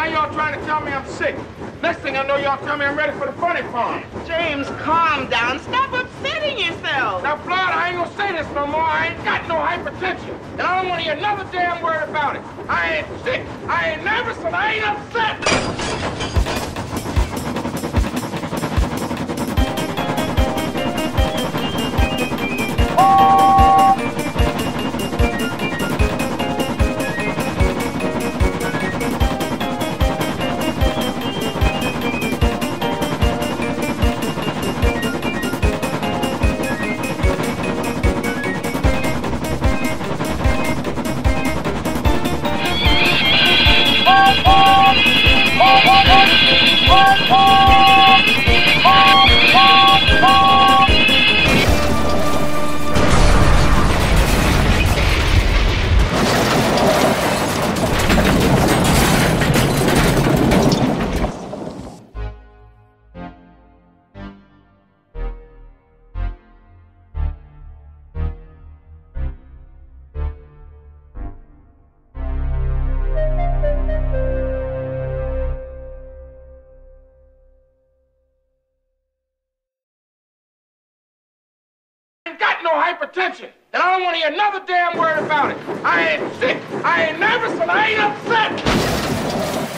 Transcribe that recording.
y'all trying to tell me I'm sick. Next thing I know, y'all tell me I'm ready for the funny farm. James, calm down. Stop upsetting yourself. Now, Florida, I ain't gonna say this no more. I ain't got no hypertension. And I don't want to hear another damn word about it. I ain't sick, I ain't nervous, and I ain't upset. Got no hypertension, and I don't want to hear another damn word about it. I ain't sick, I ain't nervous, and I ain't upset.